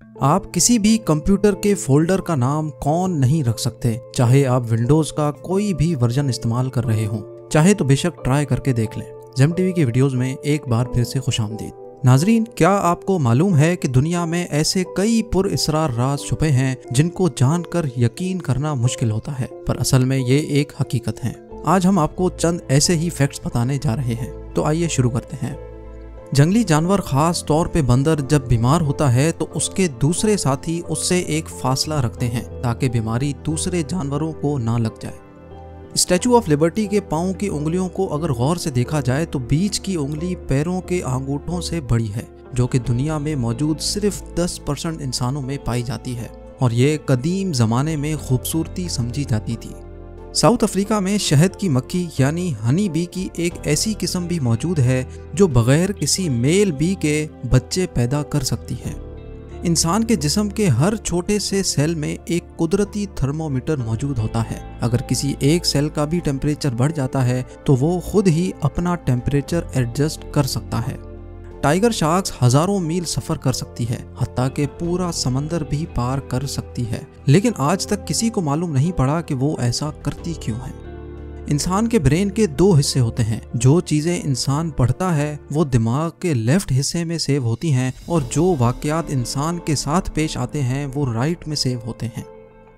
आप किसी भी कंप्यूटर के फोल्डर का नाम कौन नहीं रख सकते, चाहे आप विंडोज का कोई भी वर्जन इस्तेमाल कर रहे हों। चाहे तो बेशक ट्राई करके देख लें। जेम टीवी की वीडियोस में एक बार फिर से खुशामदीद। नाजरीन, क्या आपको मालूम है कि दुनिया में ऐसे कई पुरअसरार राज छुपे हैं जिनको जानकर यकीन करना मुश्किल होता है, पर असल में ये एक हकीकत है। आज हम आपको चंद ऐसे ही फैक्ट्स बताने जा रहे हैं, तो आइए शुरू करते हैं। जंगली जानवर, खास तौर पे बंदर, जब बीमार होता है तो उसके दूसरे साथी उससे एक फासला रखते हैं ताकि बीमारी दूसरे जानवरों को ना लग जाए। स्टैचू ऑफ लिबर्टी के पांव की उंगलियों को अगर गौर से देखा जाए तो बीच की उंगली पैरों के अंगूठों से बड़ी है, जो कि दुनिया में मौजूद सिर्फ 10% इंसानों में पाई जाती है और ये कदीम जमाने में खूबसूरती समझी जाती थी। साउथ अफ्रीका में शहद की मक्खी यानी हनी बी की एक ऐसी किस्म भी मौजूद है जो बगैर किसी मेल बी के बच्चे पैदा कर सकती है। इंसान के जिस्म के हर छोटे से सेल में एक कुदरती थर्मोमीटर मौजूद होता है। अगर किसी एक सेल का भी टेम्परेचर बढ़ जाता है तो वो खुद ही अपना टेम्परेचर एडजस्ट कर सकता है। टाइगर शार्क्स हजारों मील सफर कर सकती है, हत्ता के पूरा समंदर भी पार कर सकती है, लेकिन आज तक किसी को मालूम नहीं पड़ा कि वो ऐसा करती क्यों है। इंसान के ब्रेन के 2 हिस्से होते हैं। जो चीजें इंसान पढ़ता है वो दिमाग के लेफ्ट हिस्से में सेव होती हैं और जो वाकयात इंसान के साथ पेश आते हैं वो राइट में सेव होते हैं।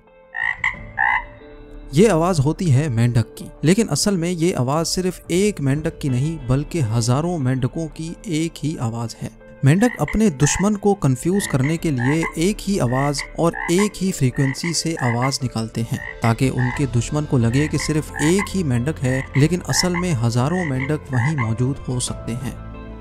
ये आवाज होती है मेंढक की, लेकिन असल में ये आवाज सिर्फ एक मेंढक की नहीं बल्कि हजारों मेंढकों की एक ही आवाज है। मेंढक अपने दुश्मन को कंफ्यूज करने के लिए एक ही आवाज और एक ही फ्रीक्वेंसी से आवाज निकालते हैं ताकि उनके दुश्मन को लगे कि सिर्फ एक ही मेंढक है, लेकिन असल में हजारों मेंढक वहीं मौजूद हो सकते हैं।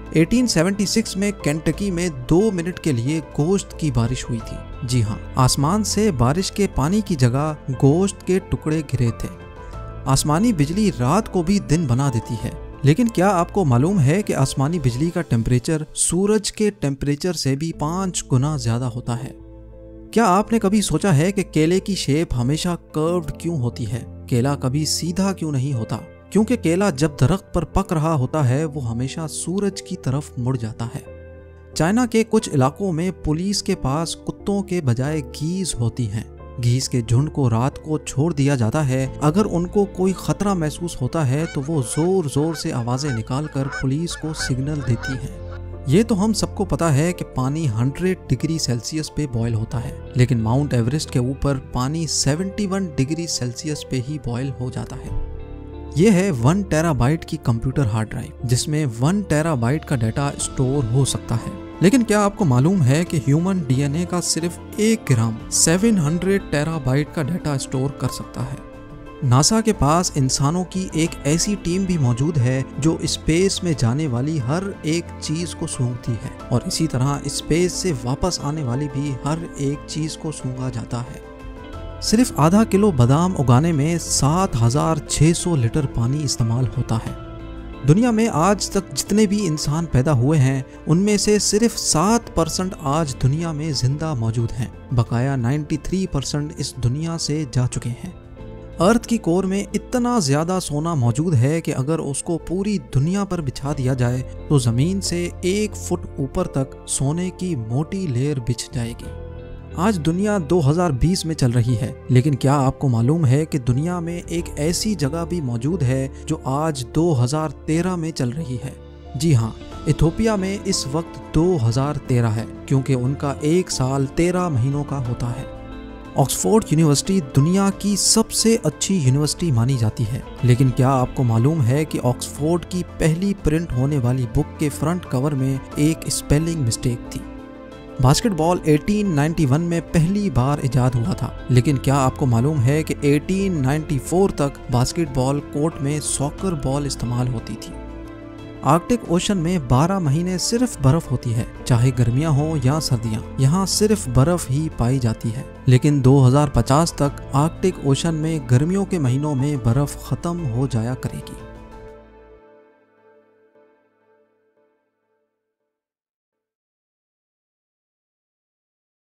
1876 में केंटकी में 2 मिनट के लिए गोश्त की बारिश हुई थी। जी हाँ, आसमान से बारिश के पानी की जगह गोश्त के टुकड़े गिरे थे। आसमानी बिजली रात को भी दिन बना देती है, लेकिन क्या आपको मालूम है कि आसमानी बिजली का टेम्परेचर सूरज के टेम्परेचर से भी 5 गुना ज्यादा होता है। क्या आपने कभी सोचा है कि केले की शेप हमेशा कर्व्ड क्यों होती है? केला कभी सीधा क्यों नहीं होता? क्योंकि केला जब दरख्त पर पक रहा होता है वो हमेशा सूरज की तरफ मुड़ जाता है। चाइना के कुछ इलाकों में पुलिस के पास कुत्तों के बजाय घीस होती हैं। घीस के झुंड को रात को छोड़ दिया जाता है। अगर उनको कोई खतरा महसूस होता है तो वो जोर जोर से आवाजें निकालकर पुलिस को सिग्नल देती हैं। ये तो हम सबको पता है कि पानी 100 डिग्री सेल्सियस पे बॉयल होता है, लेकिन माउंट एवरेस्ट के ऊपर पानी 71 डिग्री सेल्सियस पे ही बॉयल हो जाता है। ये है 1 टेराबाइट की कंप्यूटर हार्ड ड्राइव, जिसमें 1 टेराबाइट का डाटा स्टोर हो सकता है। लेकिन क्या आपको मालूम है कि ह्यूमन डीएनए का सिर्फ 1 ग्राम 700 टेराबाइट का डाटा स्टोर कर सकता है। नासा के पास इंसानों की एक ऐसी टीम भी मौजूद है जो स्पेस में जाने वाली हर एक चीज को सूंघती है और इसी तरह स्पेस से वापस आने वाली भी हर एक चीज को सूंघा जाता है। सिर्फ आधा किलो बादाम उगाने में 7600 लीटर पानी इस्तेमाल होता है। दुनिया में आज तक जितने भी इंसान पैदा हुए हैं उनमें से सिर्फ 7% आज दुनिया में जिंदा मौजूद हैं। बकाया 93% इस दुनिया से जा चुके हैं। अर्थ की कोर में इतना ज्यादा सोना मौजूद है कि अगर उसको पूरी दुनिया पर बिछा दिया जाए तो जमीन से 1 फुट ऊपर तक सोने की मोटी लेयर बिछ जाएगी। आज दुनिया 2020 में चल रही है, लेकिन क्या आपको मालूम है कि दुनिया में एक ऐसी जगह भी मौजूद है जो आज 2013 में चल रही है? जी हाँ, इथियोपिया में इस वक्त 2013 है क्योंकि उनका 1 साल 13 महीनों का होता है। ऑक्सफोर्ड यूनिवर्सिटी दुनिया की सबसे अच्छी यूनिवर्सिटी मानी जाती है, लेकिन क्या आपको मालूम है कि ऑक्सफोर्ड की पहली प्रिंट होने वाली बुक के फ्रंट कवर में एक स्पेलिंग मिस्टेक थी। बास्केटबॉल 1891 में पहली बार इजाद हुआ था, लेकिन क्या आपको मालूम है कि 1894 तक बास्केटबॉल कोर्ट में सॉकर बॉल इस्तेमाल होती थी। आर्कटिक ओशन में 12 महीने सिर्फ बर्फ होती है, चाहे गर्मियां हो या सर्दियां, यहाँ सिर्फ बर्फ ही पाई जाती है। लेकिन 2050 तक आर्कटिक ओशन में गर्मियों के महीनों में बर्फ खत्म हो जाया करेगी।